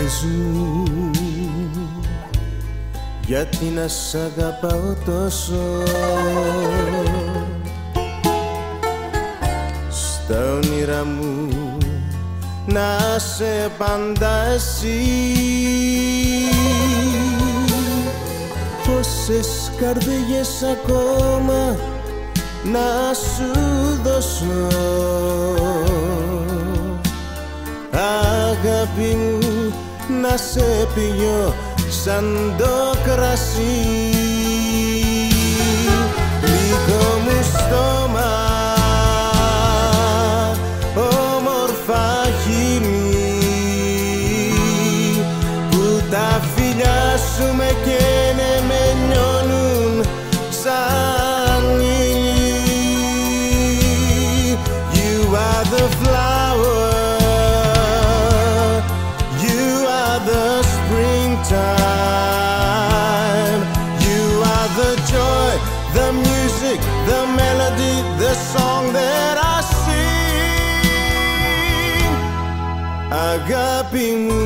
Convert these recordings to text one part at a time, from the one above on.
Πες μου, γιατί να σ' αγαπάω τόσο, στα όνειρα μου να σε πάντα εσύ. Πόσες καρδιές ακόμα να σου δώσω, αγάπη μου, να σε πηγώ σαν το κρασί. Λίγο μου στόμα, όμορφα χείλη, που τα φιλιά σου με καίνε, με νιώνουν σαν ήλι. You are the flower, you are the springtime, you are the joy, the music, the melody, the song that I sing. Αγάπη μου,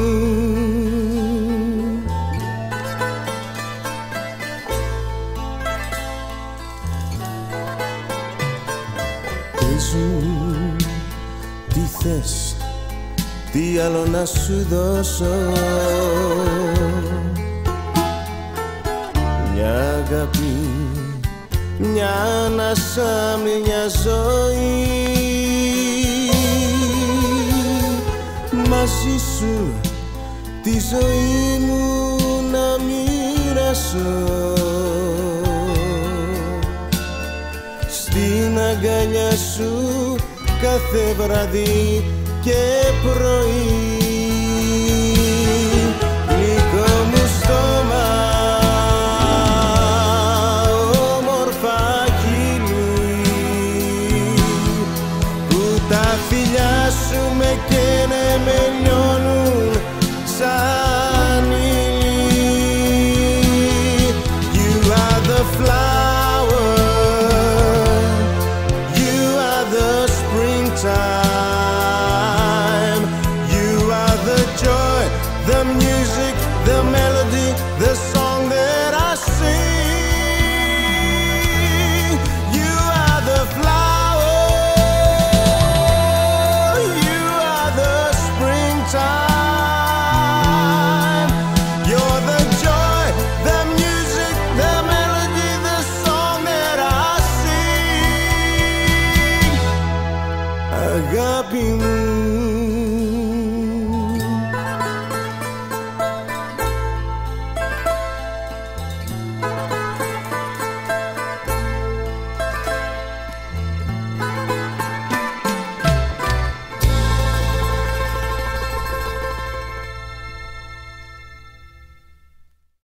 πες μου, τι θες, τι άλλο να σου δώσω. Μια αγάπη, μια ανάσα, μια ζωή, μαζί σου τη ζωή μου να μοιράσω, στην αγκαλιά σου κάθε βράδυ και πρωί. Γλυκό μου στόμα, όμορφα χείλη, που τα φιλιά σου με καίνε, με λιώνουν σαν